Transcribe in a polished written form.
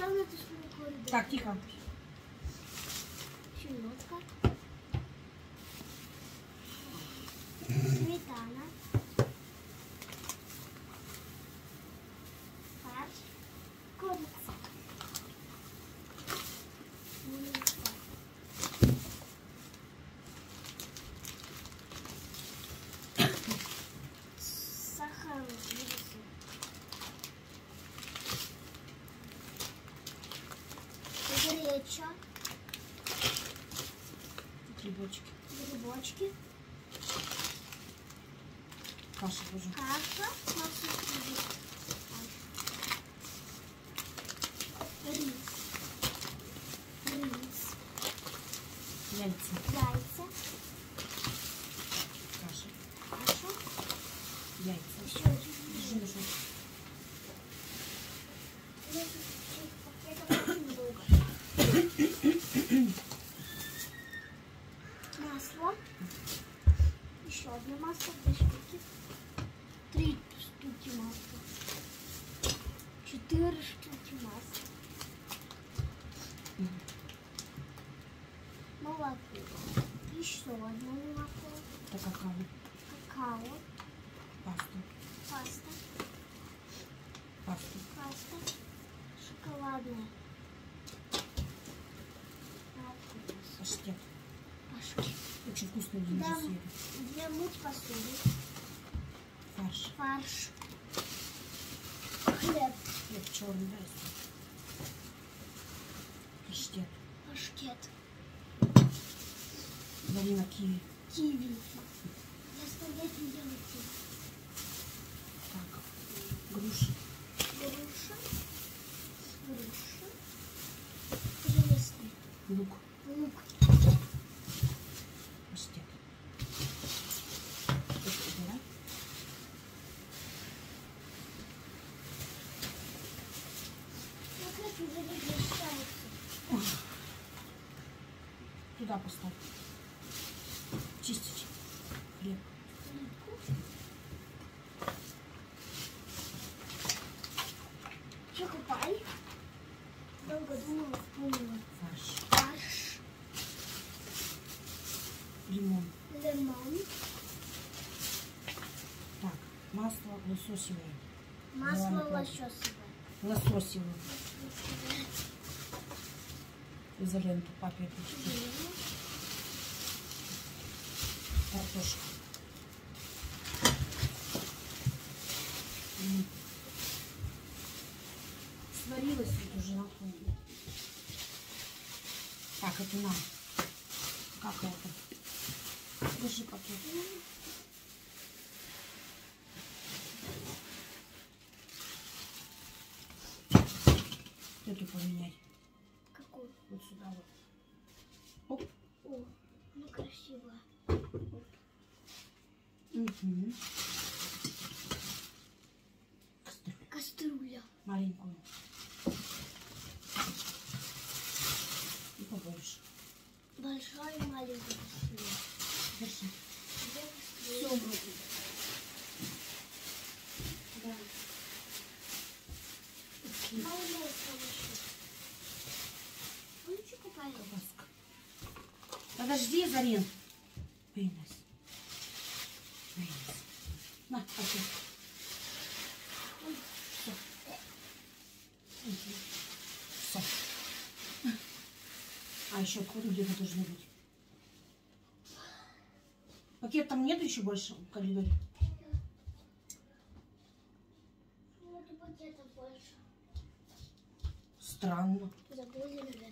Так, тихо. Щелотка. Сметана. Фарш. Курица. Сахар. Греча. Грибочки. Каша тоже. Каша. Рис. Яйца. Каша. Яйца. Еще Жижу. Масло. Еще одно масло, 2 штуки. 3 штуки масла. 4 штуки масла. Молоко. Еще одно молоко. Это какао. Какао. Пасту. Паста. Шоколадная. Паштет. Пашки. Очень вкусный день Для мыть посуду. Фарш. Хлеб. Хлеб черный, да? Паштет. Залина киви. Киви. Я спагетти делаю киви. Так. Груша. Прелестный. Лук. Паштет. Да? Как это загрещается? Туда поставь. Чистить хлеб. Что купали? Долго думала, вспомнила. Фарш. Лимон. Так, масло лососевое. Лососевое. Изоленту папе печь. Картошка. Сварилась тут уже на холоде. Так, это нам. Как это? Держи пакет. Эту поменять. Какую? Вот сюда вот. Оп. О, ну красиво. Угу. Кастрюля. Маленькую. И побольше. Большая и маленькая кастрюля. Держи. Все вроде. Да. Майонез хороший. Ну что купаем? Колбаска. Подожди, Зарин. Вынес. На, пакет. Все. Все. А еще отходы где-то должны быть. Пакет там нет еще больше в коридоре? Нету пакетов больше. Странно. Забыли, наверное.